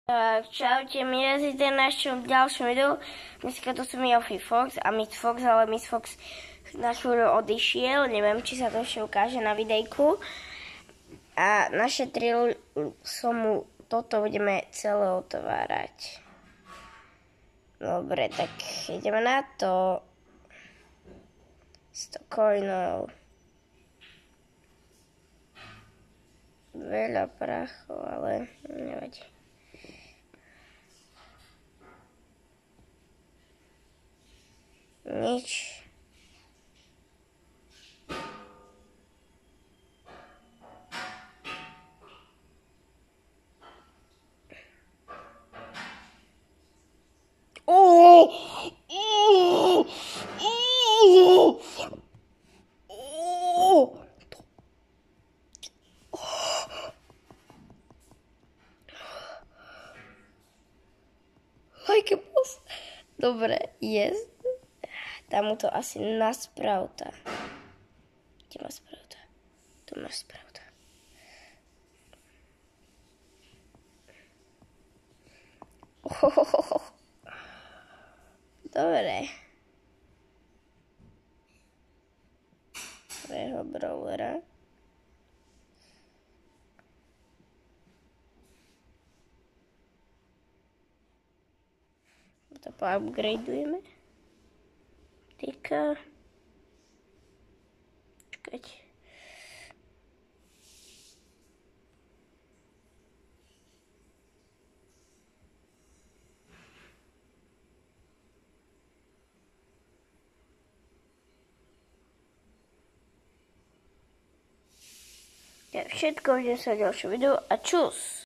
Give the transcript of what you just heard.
Čaute, milí v našom ďalšom videu. Dneska to som ja Fox a Miss Fox, ale Miss Fox na chvíľu odišiel. Neviem, či sa to ešte ukáže na videjku. A našetril som mu, toto budeme celé otvárať. Dobre, tak ideme na to. 100 coinov. Veľa prachov, ale nevadí. Nič. Dobre, jest. Dám mu to asi na sprauta. Kde má sprauta? Tu máš sprauta. Dobre. Svojho brawlera. To poupgradeujeme. Týka. Čakať. To je všetko, vidím sa v ďalšom videu a čus.